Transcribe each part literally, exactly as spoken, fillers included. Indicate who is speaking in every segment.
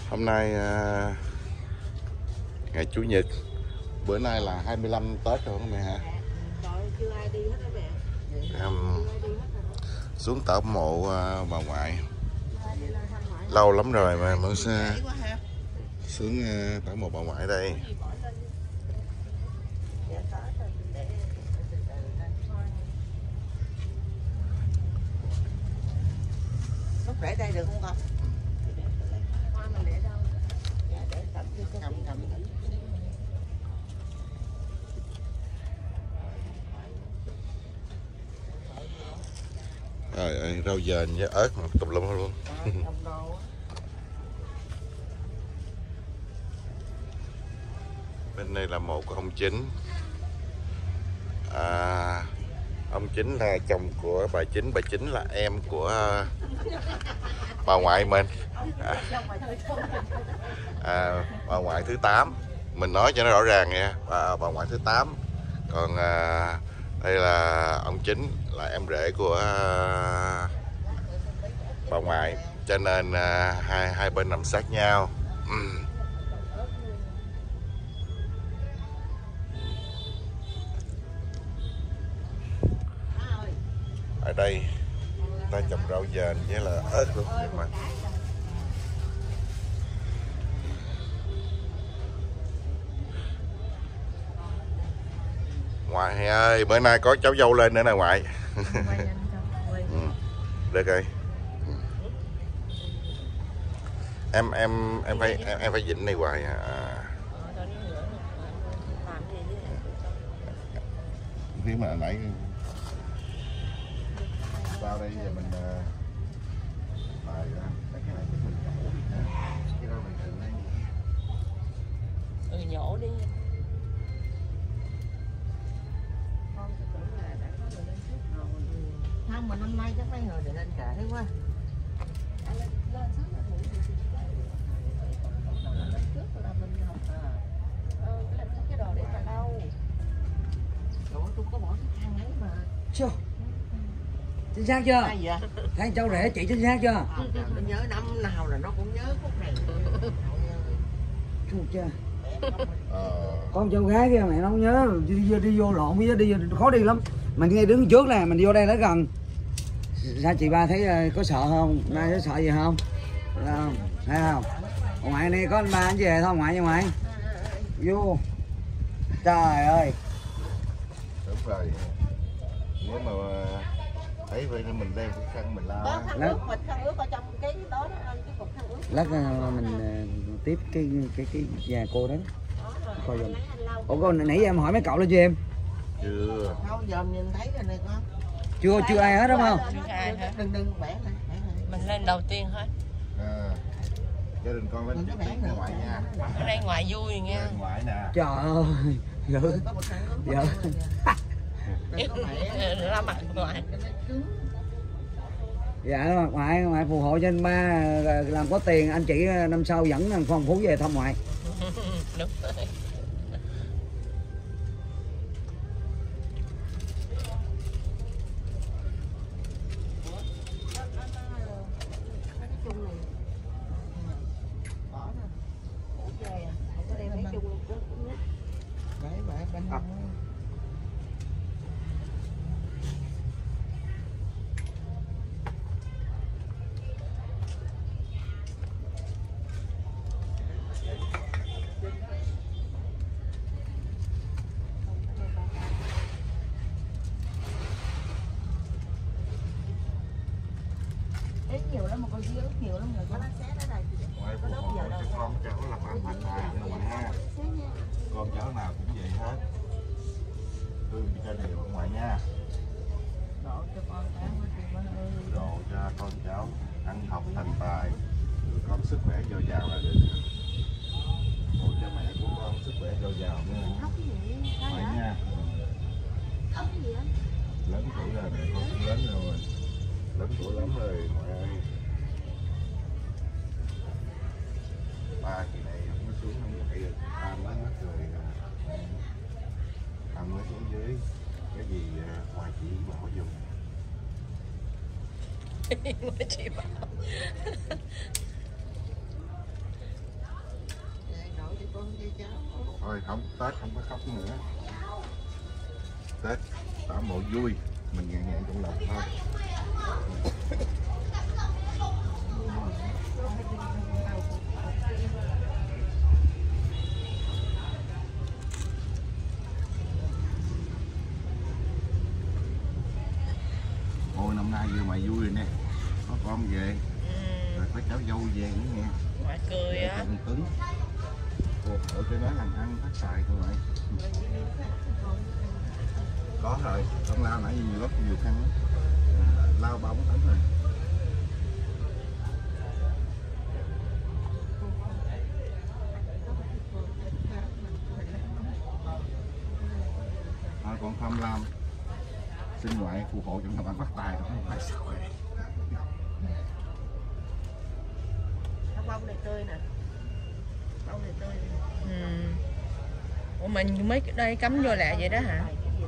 Speaker 1: Hôm nay à, ngày Chủ nhật, bữa nay là hai mươi lăm Tết rồi mẹ hả? Um, xuống tảo mộ à, bà ngoại. Lâu lắm rồi mà mới xuống à, tảo mộ bà ngoại đây.
Speaker 2: Lúc để đây được không con? Hoa mình để đâu? Dạ để cầm cầm cầm.
Speaker 1: Trời ơi, rau dền với ớt tùm lum luôn. Bên đây là mộ của ông Chính. À, ông Chính là chồng của bà Chính, bà Chính là em của bà ngoại mình. À, à, bà ngoại thứ tám, mình nói cho nó rõ ràng nha, bà, bà ngoại thứ tám. Còn à, đây là ông Chính là em rể của à, bà ngoại, cho nên à, hai hai bên nằm sát nhau. uhm. Ở đây ta trồng rau dền với là ớt luôn mà. Ngoại ơi, bữa nay có cháu dâu lên nữa nè ngoại. Ừ, được rồi. Em em em phải em, em phải dịnh này hoài à. Khi mà nãy vào đây giờ mình bài cái này mình nhổ đi ha. Cái đó mình tự lấy.
Speaker 2: Ừ, nhổ đi. Không mà năm nay chắc mấy người để lên trễ quá. Lên lên sớm là thử lên trước là mình học ờ làm cái đồ để mà đâu. Đồ tôi có bỏ cái khăn ấy mà.
Speaker 3: Chưa. Chính xác chưa? Thấy cháu rể chị chính xác chưa?
Speaker 2: À, mình nhớ năm nào là nó cũng nhớ khúc này.
Speaker 3: Không chưa? Con cháu gái kia mẹ nó không nhớ, đi, đi, đi vô lộn với đi khó đi lắm. Mình nghe đứng trước nè, mình vô đây nó gần. Sao chị ba thấy có sợ không? Nay có sợ gì không? Không? Thấy không? Ngoại này có anh ba anh về thôi ngoại nha ngoại. Vô. Trời ơi.
Speaker 1: Đúng rồi. Nếu mà thấy vậy nên mình đem cái khăn mình la.
Speaker 2: Đó, khăn ướt, mình khăn ướt ở trong cái đó đó, cái cục khăn ướt.
Speaker 3: Lát mình tiếp cái cái cái nhà cô đó. Coi giùm. Ủa con nãy em hỏi mấy cậu lên cho em.
Speaker 1: Chưa.
Speaker 2: Không giờ nhìn thấy rồi này con.
Speaker 3: Chưa chưa ai hết đúng không?
Speaker 2: Chưa ai hết. Đừng đừng bẻ này, bẻ này. Mình lên đầu tiên hết.
Speaker 1: À. Gia đình con lên trước tiên ngoại nha.
Speaker 2: Ở đây ngoại vui nha.
Speaker 1: Ngoại nè.
Speaker 3: Trời ơi. Dữ. Dữ.
Speaker 2: Ra mặt ngoại.
Speaker 3: Dạ ngoại ngoại phù hộ cho anh ba làm có tiền, anh chị năm sau dẫn thằng Phong Phú về thăm ngoại.
Speaker 2: Đúng rồi. Nhiều lắm mà con dưới nhiều lắm rồi con xé ở đây.
Speaker 1: Ngoại phù hộ cho con cháu là bạn thành tài nha ngoại ha. Con cháu nào cũng vậy hết. Thương cho đều ngoại nha.
Speaker 2: Độ cho con cháu
Speaker 1: Độ cho con cháu ăn học thành tài, con sức khỏe dồi dào là được. Độ cho mẹ của con sức khỏe dồi dào nha. Ngoại nha. Lớn tuổi rồi mẹ con cũng lớn rồi. Lớn tuổi lắm rồi ngoại ơi. Ba kỳ này không có xuống không có chạy được, ba mới mất rồi, ba mới xuống dưới. Cái gì ngoài chị bảo dùng.
Speaker 2: chị bảo
Speaker 1: Không, Tết không có khóc nữa. Tết tỏ mộ vui, mình nhẹ nhàng trong lòng thôi. Ôi năm nay vừa mày vui rồi nè, có con về, rồi có cháu dâu về nữa nha.
Speaker 2: Ngoại cười á.
Speaker 1: Cứng. Ở trên đó làm ăn phát xài thôi vậy. Có rồi, con lao nãy nhiều lúc nhiều khăn lắm. Lao ba bốn tấn rồi. À, còn không làm xin ngoại phù hộ trong làm ăn phát tài không phải sức khỏe.
Speaker 2: Bông này tươi nè. Bông này tươi nè. Ừ. Ủa mình mấy cái đây cắm vô lẹ vậy đó hả?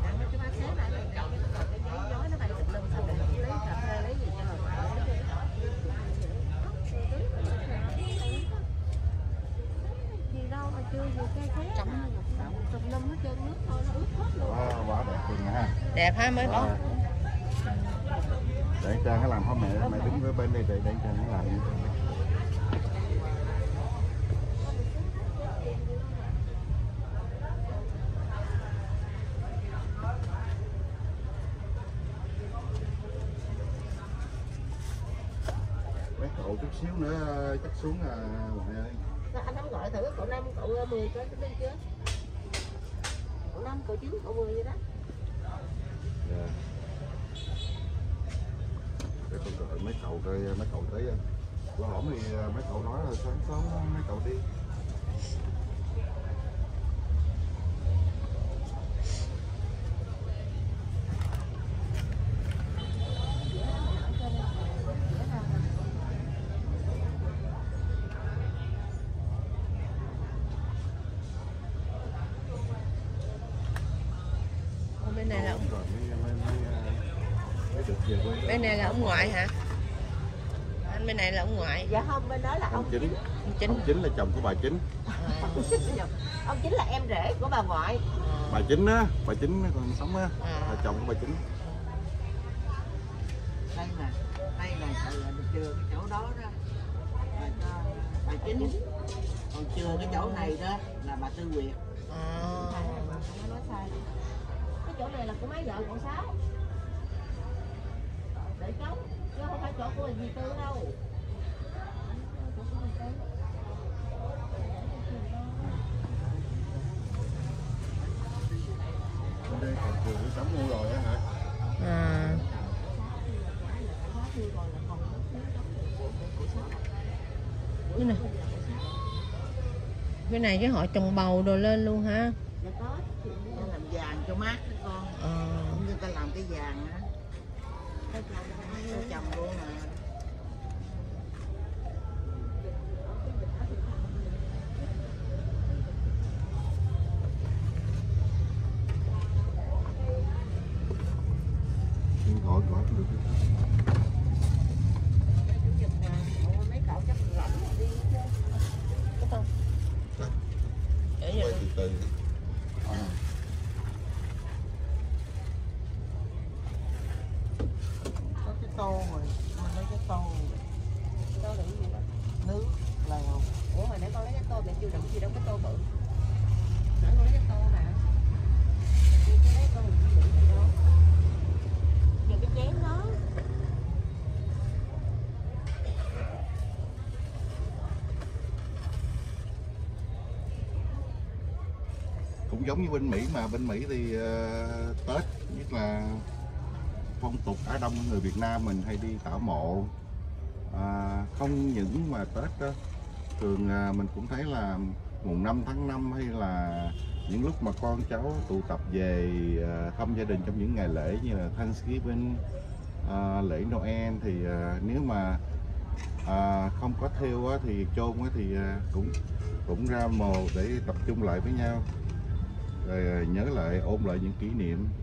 Speaker 1: Wow, quá đẹp luôn ha.
Speaker 2: Đẹp ha mới có.
Speaker 1: Để Trang cái làm hả mẹ, mẹ đứng với bên đây để để Trang nó làm. Mấy cậu chút xíu nữa chắc xuống à ngoại ơi.
Speaker 2: Anh không gọi thử cậu năm cậu mười có đi chưa? Cậu năm cậu chín cậu mười vậy đó.
Speaker 1: Dạ. Để con gọi mấy cậu coi mấy cậu tới. Bữa hổm thì mấy cậu nói là sáng sớm mấy cậu đi.
Speaker 2: Bên này là ông...
Speaker 1: Rồi mới, mới, mới, mới được về quê.
Speaker 2: Bên này là ông ngoại hả? Anh bên này là ông ngoại.
Speaker 4: Dạ không, bên đó là ông,
Speaker 1: Ông Chính.
Speaker 2: Ông Chính.
Speaker 1: Ông Chính là chồng của bà Chính.
Speaker 2: À.
Speaker 4: ông Chính là em rể của bà ngoại.
Speaker 1: Bà Chính á, bà Chính còn sống á,
Speaker 2: À.
Speaker 1: là chồng của bà Chính.
Speaker 4: Đây nè, đây là chừa cái chỗ đó đó là cho bà Chính, còn chừa cái chỗ này đó là bà Tư Nguyệt.
Speaker 2: À.
Speaker 4: Nói sai. Cái chỗ này là của mấy vợ cậu Sáu để cháu, chứ không phải chỗ của dì Tư đâu.
Speaker 1: Ở đây còn trường cũng sống mua rồi á hả?
Speaker 2: À. Cái này, cái này cái họ trồng bầu đồ lên luôn hả?
Speaker 4: Dạ có, ta làm vàng cho mát đó con.
Speaker 2: À.
Speaker 4: Cũng như ta làm cái vàng á, ta trồng luôn mà.
Speaker 1: Gọi gọi cũng được.
Speaker 4: Mấy cậu chắc rảnh đi chứ.
Speaker 2: Có không? Để
Speaker 1: Quay
Speaker 2: vậy.
Speaker 1: từ từ. À.
Speaker 4: Có cái tô rồi, mình lấy cái tô.
Speaker 2: Tô đựng gì đó?
Speaker 4: Nước lèo.
Speaker 2: Ủa hồi nãy con lấy cái tô mẹ chưa đựng gì đâu, cái tô bự. Nãy con lấy cái tô mà. Mẹ chưa lấy tô mình chưa đựng gì đâu.
Speaker 4: Giờ cái chén đó.
Speaker 1: Cũng giống như bên Mỹ mà bên Mỹ thì uh, Tết nhất là phong tục Á Đông người Việt Nam mình hay đi tảo mộ. À, không những mà Tết đó, thường à, mình cũng thấy là mùng năm tháng năm hay là những lúc mà con cháu tụ tập về à, thăm gia đình trong những ngày lễ như là Thanksgiving, à, lễ Noel thì à, nếu mà à, không có theo á, thì chôn á, thì à, cũng cũng ra mồ để tập trung lại với nhau, rồi à, nhớ lại ôn lại những kỷ niệm